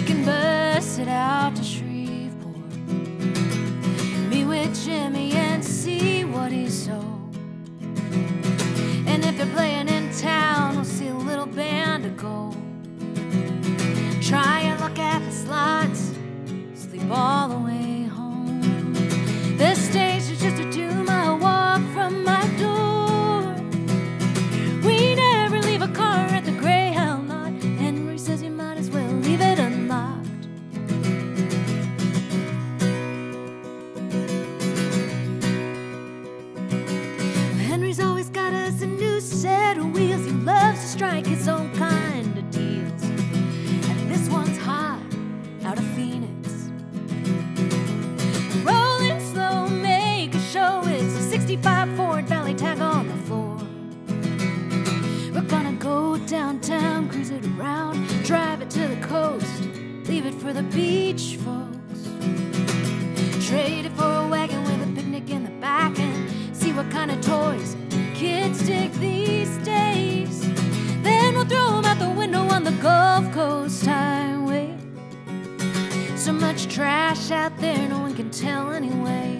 can bust it out to Shreveport, meet with Jimmy and see what he sold. And if they're playing in town, we'll see a little band of gold. Try and look at the slots, sleep all the way home. The stage is just a 2-mile walk from my door. We never leave a car at the Greyhound lot. Henry says you might as well leave it unlocked. Henry's always got us a new set of wheels. He loves to strike his own kind of deals. And this one's hot out of Phoenix. Rolling slow, make a show. It's a 65 Ford Valley, tag on the floor. We're gonna go downtown, cruise it around, drive it to the coast, leave it for the beach folks. Trade it for a wagon with a picnic in the back and see what kind of toys kids dig these days. Then we'll throw them out the window on the Gulf Coast Highway. So much trash out there, no one can tell anyway.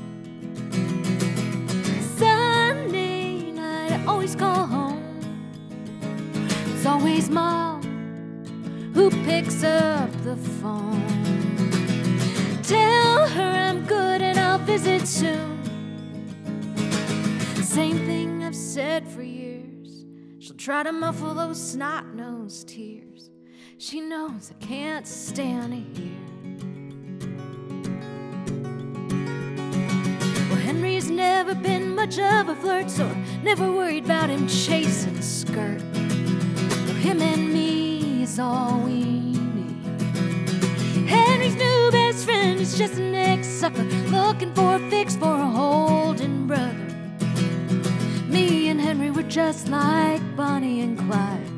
Sunday night, I always call home. It's always Mom who picks up the phone. Tell her I'm good and I'll visit soon. Same thing I've said for years. She'll try to muffle those snot-nosed tears. She knows I can't stand to hear. Well, Henry's never been much of a flirt, so I've never worried about him chasing skirt. Well, him and me is all we need. Henry's new best friend is just an ex-sucker looking for a fix for a holding brother. Me and Henry were just like Bonnie and Clyde.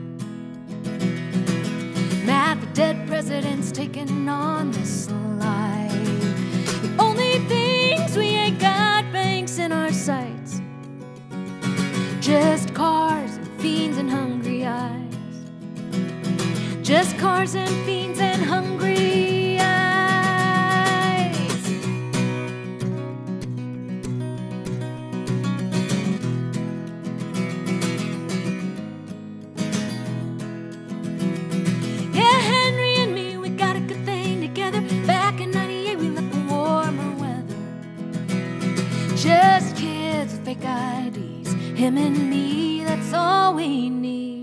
Mad the dead president's taking on this life. The only things we ain't got banks in our sights, just cars and fiends and hungry eyes. Just cars and fiends and hungry eyes. Yeah, Henry and me, we got a good thing together. Back in '98, we left for warmer weather. Just kids with fake IDs. Him and me, that's all we need.